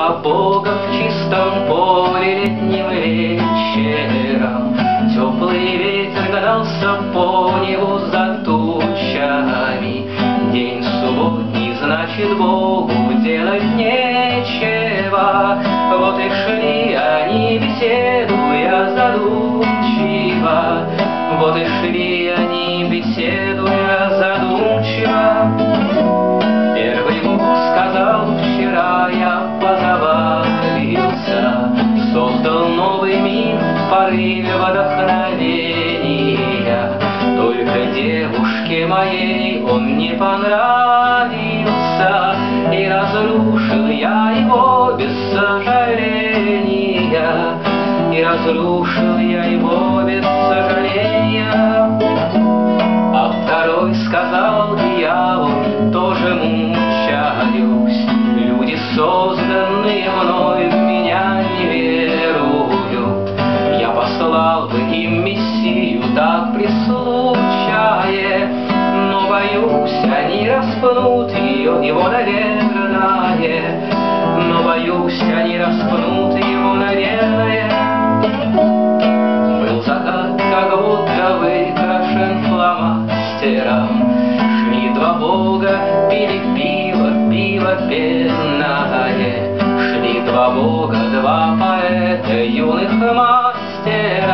два бога в чистом поле летним вечером. Теплый ветер гнался по небу за тучами. День субботний, значит, Богу делать нечего. Вот и шли они, беседуя задумчиво. Вот и шли они, беседуя задумчиво. Первый муж сказал: вчера я позабавился, создал новый мир в порыве вдохновения. Только девушке моей он не понравился, и разрушил я его без сожаления. И разрушил я его без сожаления. А второй сказал: дьявол, тоже мучаюсь. Люди, созданные мной, в меня не веруют. Я послал бы им Мессию так при случае, но боюсь, они распнут его, наверное. Но боюсь, они распнут его, наверное. Был закат, как будто выкрашен фломастером. Шли два бога, пили пиво, пиво пенное. Шли два бога, два поэта, юных мастеров.